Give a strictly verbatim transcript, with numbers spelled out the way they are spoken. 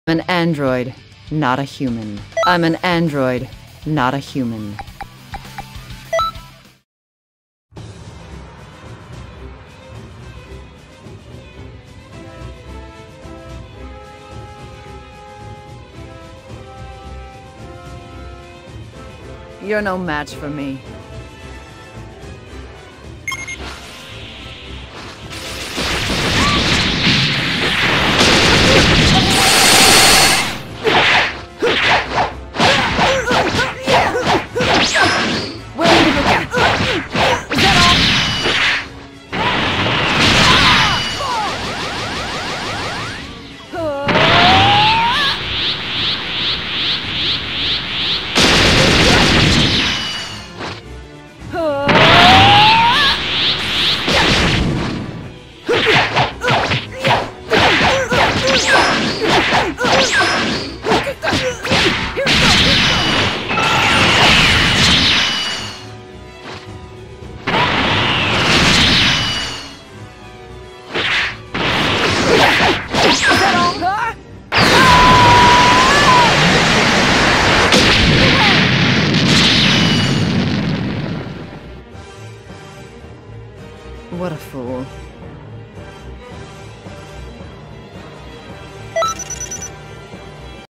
I'm an android, not a human. I'm an android, not a human. You're no match for me. What a fool.